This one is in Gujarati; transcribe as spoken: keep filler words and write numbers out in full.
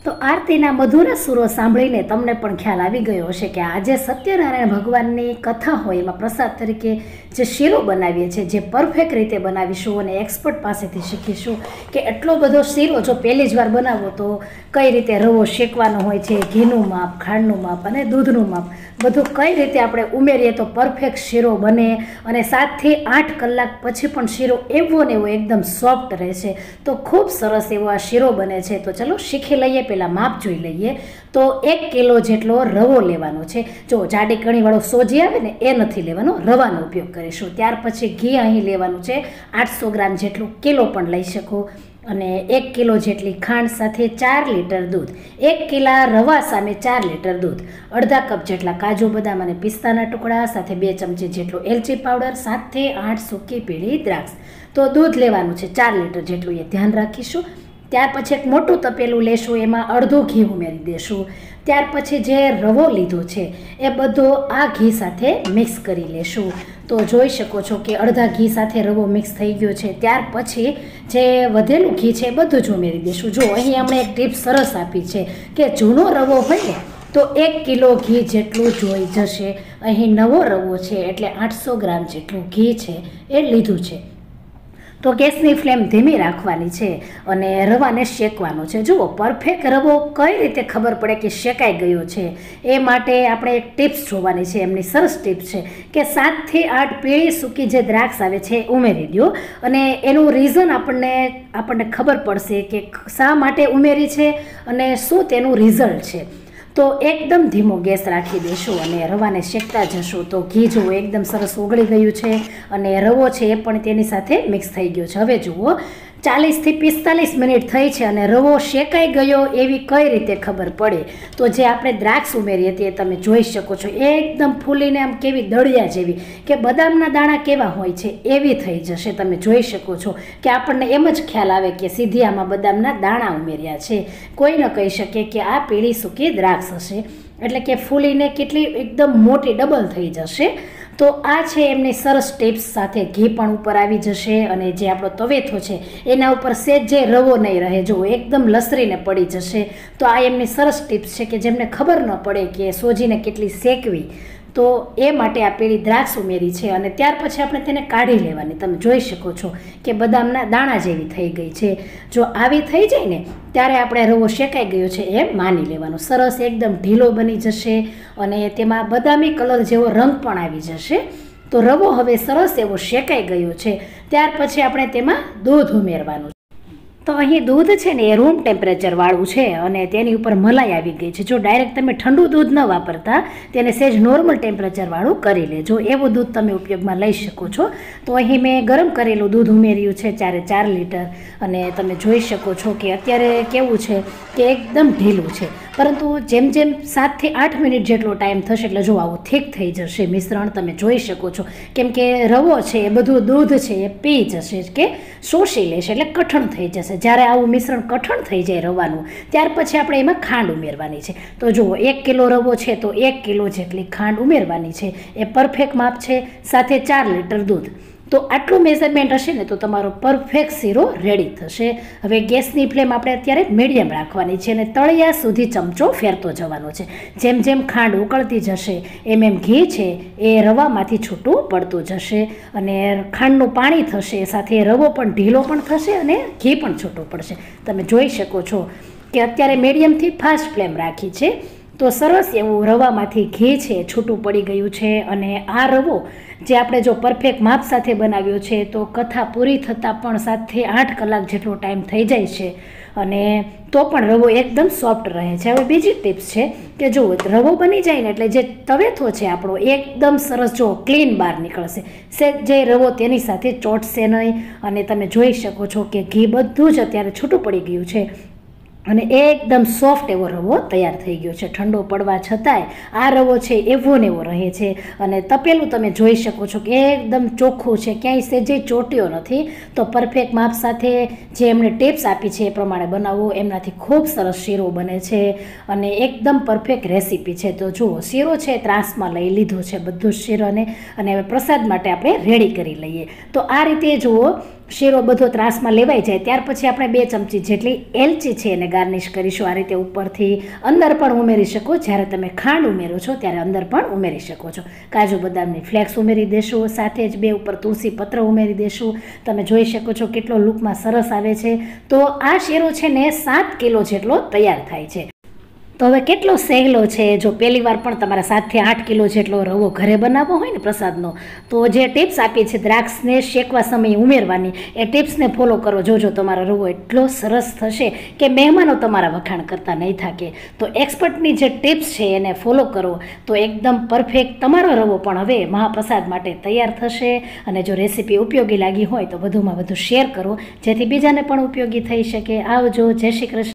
તો આરતીના મધુર સુરો સાંભળીને તમને પણ ખ્યાલ આવી ગયો હશે કે આજે સત્યનારાયણ ભગવાનની કથા હોય એમાં પ્રસાદ તરીકે જે શીરો બનાવીએ છીએ, જે પરફેક્ટ રીતે બનાવીશું અને એક્સપર્ટ પાસેથી શીખીશું કે એટલો બધો શીરો જો પહેલી જ વાર બનાવો તો કઈ રીતે રવો શેકવાનો હોય છે, ઘીનું માપ, ખાંડનું માપ અને દૂધનું માપ બધું કઈ રીતે આપણે ઉમેરીએ તો પરફેક્ટ શીરો બને અને સાતથી આઠ કલાક પછી પણ શીરો એવો ને એવો એકદમ સોફ્ટ રહેશે. તો ખૂબ સરસ એવો આ શીરો બને છે. તો ચલો શીખી લઈએ. પહેલાં માપ જોઈ લઈએ. તો એક કિલો જેટલો રવો લેવાનો છે. જો જાડી કણીવાળો સોજી આવે ને એ નથી લેવાનો, રવાનો ઉપયોગ કરીશું. ત્યાર પછી ઘી અહીં લેવાનું છે આઠસો ગ્રામ જેટલું, કિલો પણ લઈ શકો. અને એક કિલો જેટલી ખાંડ સાથે ચાર લીટર દૂધ, એક કિલા રવા સામે ચાર લીટર દૂધ, અડધા કપ જેટલા કાજુ બદામ અને પિસ્તાના ટુકડા સાથે બે ચમચી જેટલો એલચી પાવડર, સાતથી આઠ સૂકી પીળી દ્રાક્ષ. તો દૂધ લેવાનું છે ચાર લીટર જેટલું, એ ધ્યાન રાખીશું. ત્યાર પછી એક મોટું તપેલું લેશું, એમાં અડધું ઘી ઉમેરી દેશું. ત્યાર પછી જે રવો લીધો છે એ બધો આ ઘી સાથે મિક્સ કરી લેશું. તો જોઈ શકો છો કે અડધા ઘી સાથે રવો મિક્સ થઈ ગયો છે. ત્યાર પછી જે વધેલું ઘી છે એ બધું જ ઉમેરી દેશું. જો અહીં આપણે એક ટીપ સરસ આપી છે કે જૂનો રવો હોય ને તો એક કિલો ઘી જેટલું જોઈ જશે. અહીં નવો રવો છે એટલે આઠસો ગ્રામ જેટલું ઘી છે એ લીધું છે. તો ગેસની ફ્લેમ ધીમી રાખવાની છે અને રવાને શેકવાનો છે. જુઓ પરફેક્ટ રવો કઈ રીતે ખબર પડે કે શેકાઈ ગયો છે એ માટે આપણે એક ટિપ્સ જોવાની છે. એમની સરસ ટિપ્સ છે કે સાતથી આઠ પીળી સૂકી જે દ્રાક્ષ આવે છે એ ઉમેરી દો અને એનું રીઝન આપણને આપણને ખબર પડશે કે શા માટે ઉમેરી છે અને શું તેનું રિઝલ્ટ છે. તો એકદમ ધીમો ગેસ રાખી દઈશું અને રવાને શેકતા જશું. તો ઘી જુઓ એકદમ સરસ ઓગળી ગયું છે અને રવો છે એ પણ તેની સાથે મિક્સ થઈ ગયો છે. હવે જુઓ ચાલીસથી પિસ્તાલીસ મિનિટ થઈ છે અને રવો શેકાઈ ગયો એવી કઈ રીતે ખબર પડે? તો જે આપણે દ્રાક્ષ ઉમેરી હતી એ તમે જોઈ શકો છો, એકદમ ફૂલીને આમ કેવી દળિયા જેવી કે બદામના દાણા કેવા હોય છે એવી થઈ જશે. તમે જોઈ શકો છો કે આપણને એમ જ ખ્યાલ આવે કે સીધી આમાં બદામના દાણા ઉમેર્યા છે. કોઈ ન કહી શકે કે આ પીળી સૂકી દ્રાક્ષ હશે, એટલે કે ફૂલીને કેટલી એકદમ મોટી ડબલ થઈ જશે. તો આ છે એમની સરસ ટિપ્સ સાથે ઘી પણ ઉપર આવી જશે અને જે આપણો તવેથો છે એના ઉપર સેજ જે રવો નહીં રહે, જો એકદમ લસરીને પડી જશે. તો આ એમની સરસ ટિપ્સ છે કે જેમને ખબર ન પડે કે સોજીને કેટલી શેકવી, તો એ માટે આ પીળી દ્રાક્ષ ઉમેરી છે. અને ત્યાર પછી આપણે તેને કાઢી લેવાની. તમે જોઈ શકો છો કે બદામના દાણા જેવી થઈ ગઈ છે. જો આવી થઈ જાય ને ત્યારે આપણે રવો શેકાઈ ગયો છે એમ માની લેવાનું. સરસ એકદમ ઢીલો બની જશે અને તેમાં બદામી કલર જેવો રંગ પણ આવી જશે. તો રવો હવે સરસ એવો શેકાઈ ગયો છે. ત્યાર પછી આપણે તેમાં દૂધ ઉમેરવાનું. તો અહીં દૂધ છે ને એ રૂમ ટેમ્પરેચરવાળું છે અને તેની ઉપર મલાઈ આવી ગઈ છે. જો ડાયરેક્ટ તમે ઠંડુ દૂધ ન વાપરતા તેને સહેજ નોર્મલ ટેમ્પરેચરવાળું કરી લેજો. એવું દૂધ તમે ઉપયોગમાં લઈ શકો છો. તો અહીં મેં ગરમ કરેલું દૂધ ઉમેર્યું છે ચારે ચાર લીટર અને તમે જોઈ શકો છો કે અત્યારે કેવું છે કે એકદમ ઢીલું છે. પરંતુ જેમ જેમ સાતથી આઠ મિનિટ જેટલો ટાઈમ થશે એટલે જો આવું થીક થઈ જશે મિશ્રણ. તમે જોઈ શકો છો કેમ કે રવો છે એ બધું દૂધ છે એ પી જશે કે શોષી લેશે એટલે કઠણ થઈ જશે. જ્યારે આવું મિશ્રણ કઠણ થઈ જાય રવાનું ત્યાર પછી આપણે એમાં ખાંડ ઉમેરવાની છે. તો જુઓ એક કિલો રવો છે તો એક કિલો જેટલી ખાંડ ઉમેરવાની છે. એ પરફેક્ટ માપ છે. સાથે ચાર લીટર દૂધ. તો આટલું મેઝરમેન્ટ હશે ને તો તમારો પરફેક્ટ શીરો રેડી થશે. હવે ગેસની ફ્લેમ આપણે અત્યારે મીડિયમ રાખવાની છે અને તળિયા સુધી ચમચો ફેરતો જવાનો છે. જેમ જેમ ખાંડ ઉકળતી જશે એમ એમ ઘી છે એ રવામાંથી છૂટું પડતું જશે અને ખાંડનું પાણી થશે, સાથે રવો પણ ઢીલો પણ થશે અને ઘી પણ છૂટું પડશે. તમે જોઈ શકો છો કે અત્યારે મીડિયમથી ફાસ્ટ ફ્લેમ રાખી છે. તો સરસ એવું રવામાંથી ઘી છે છૂટું પડી ગયું છે અને આ રવો જે આપણે જો પરફેક્ટ માપ સાથે બનાવ્યો છે તો કથા પૂરી થતાં પણ સાતથી આઠ કલાક જેટલો ટાઈમ થઈ જાય છે અને તો પણ રવો એકદમ સોફ્ટ રહે છે. હવે બીજી ટિપ્સ છે કે જો રવો બની જાય ને એટલે જે તવેથો છે આપણો એકદમ સરસ જો ક્લીન બહાર નીકળશે. સે જે રવો તેની સાથે ચોટશે નહીં અને તમે જોઈ શકો છો કે ઘી બધું જ અત્યારે છૂટું પડી ગયું છે અને એકદમ સોફ્ટ એવો રવો તૈયાર થઈ ગયો છે. ઠંડો પડવા છતાંય આ રવો છે એવો ને એવો રહે છે અને તપેલું તમે જોઈ શકો છો કે એકદમ ચોખ્ખું છે, ક્યાંય સેજે ચોટ્યો નથી. તો પરફેક્ટ માપ સાથે જે એમણે ટિપ્સ આપી છે એ પ્રમાણે બનાવવો, એમનાથી ખૂબ સરસ શીરો બને છે અને એકદમ પરફેક્ટ રેસીપી છે. તો જુઓ શીરો છે ત્રાસમાં લઈ લીધો છે બધું જ શીરોને અને હવે પ્રસાદ માટે આપણે રેડી કરી લઈએ. તો આ રીતે જુઓ શીરો બધો ત્રાસમાં લેવાઈ જાય ત્યાર પછી આપણે બે ચમચી જેટલી એલચી છે એને ગાર્નિશ કરીશું. આ રીતે ઉપરથી અંદર પણ ઉમેરી શકો. જ્યારે તમે ખાંડ ઉમેરો છો ત્યારે અંદર પણ ઉમેરી શકો છો. કાજુ બદામની ફ્લેક્સ ઉમેરી દેશું. સાથે જ બે ઉપર તુલસી પત્ર ઉમેરી દેશું. તમે જોઈ શકો છો કેટલો લુકમાં સરસ આવે છે. તો આ શીરો છે ને સાત કિલો જેટલો તૈયાર થાય છે. તો હવે કેટલો સહેલો છે. જો પહેલી વાર પણ તમારા સાતથી આઠ કિલો જેટલો રવો ઘરે બનાવવો હોય ને પ્રસાદનો, તો જે ટિપ્સ આપી છે દ્રાક્ષને શેકવા સમયે ઉમેરવાની, એ ટિપ્સને ફોલો કરો. જોજો તમારો રવો એટલો સરસ થશે કે મહેમાનો તમારા વખાણ કરતા નહીં થાકે. તો એક્સપર્ટની જે ટિપ્સ છે એને ફોલો કરો તો એકદમ પરફેક્ટ તમારો રવો પણ હવે મહાપ્રસાદ માટે તૈયાર થશે. અને જો રેસીપી ઉપયોગી લાગી હોય તો વધુમાં વધુ શેર કરો જેથી બીજાને પણ ઉપયોગી થઈ શકે. આવજો. જય શ્રી કૃષ્ણ.